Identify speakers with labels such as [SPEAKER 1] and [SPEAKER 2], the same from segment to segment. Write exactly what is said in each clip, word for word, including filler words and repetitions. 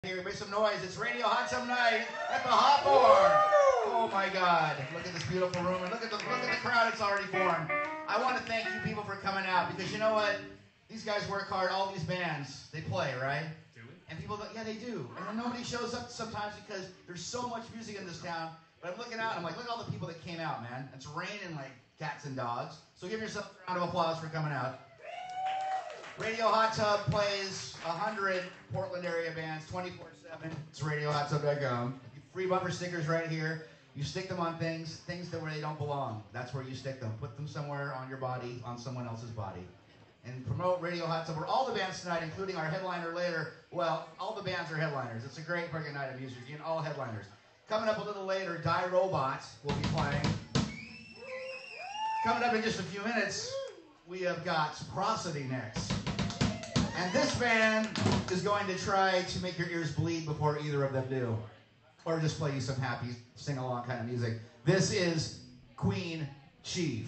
[SPEAKER 1] Here, make some noise. It's Radio Hot Some Night at the Hawthorne. Oh my God! Look at this beautiful room and look at the look at the crowd it's already formed. I want to thank you people for coming out because you know what? These guys work hard. All these bands they play, right?
[SPEAKER 2] Do we?
[SPEAKER 1] And people, yeah, they do. And then nobody shows up sometimes because there's so much music in this town. But I'm looking out and I'm like, look at all the people that came out, man. It's raining like cats and dogs. So give yourself a round of applause for coming out. Radio Hot Tub plays one hundred Portland area bands twenty-four seven. It's radio hot tub dot com. Free bumper stickers right here. You stick them on things, things that where they don't belong. That's where you stick them. Put them somewhere on your body, on someone else's body. And promote Radio Hot Tub, where all the bands tonight, including our headliner later. Well, all the bands are headliners. It's a great freaking night of music. You know, all headliners. Coming up a little later, Die Robots will be playing. Coming up in just a few minutes, we have got Prosody next. And this band is going to try to make your ears bleed before either of them do. Or just play you some happy, sing-along kind of music. This is Queen Chief.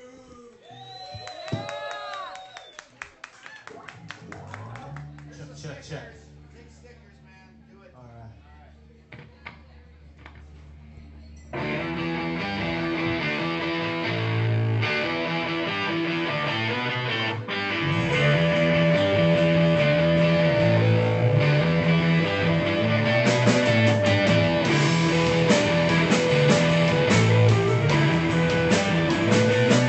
[SPEAKER 2] Check, check, check.
[SPEAKER 1] Big stickers, man. Do it.
[SPEAKER 2] All right.
[SPEAKER 3] Thank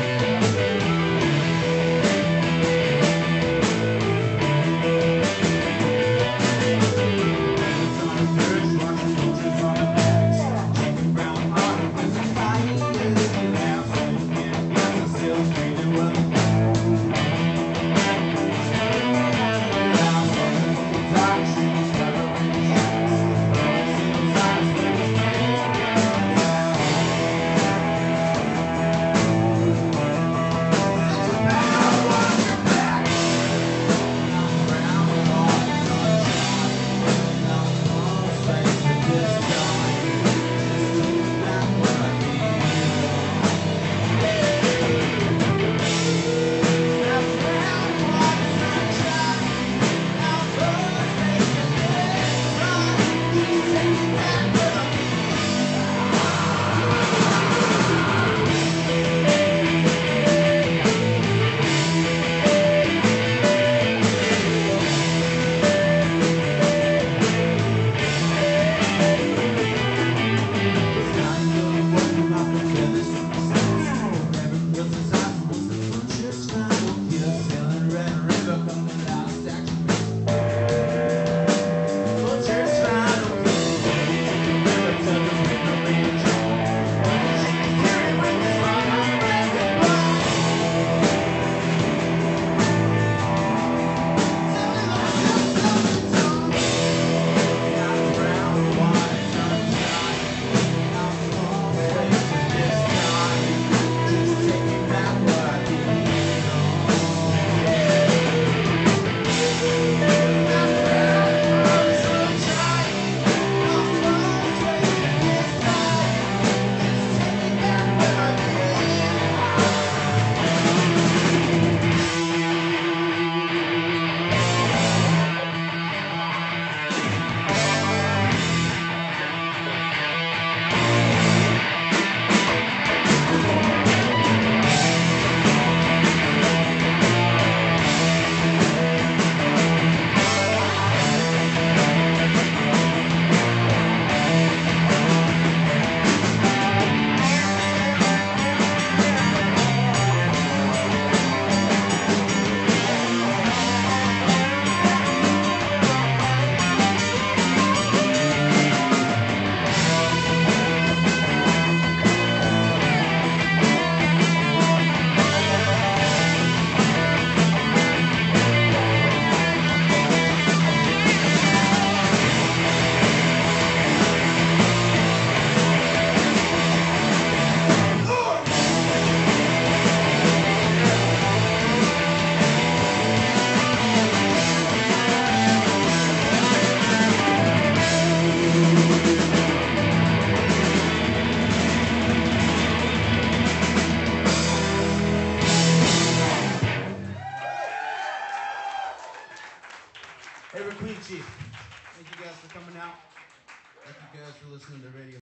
[SPEAKER 3] coming out. Thank you guys for listening to Radio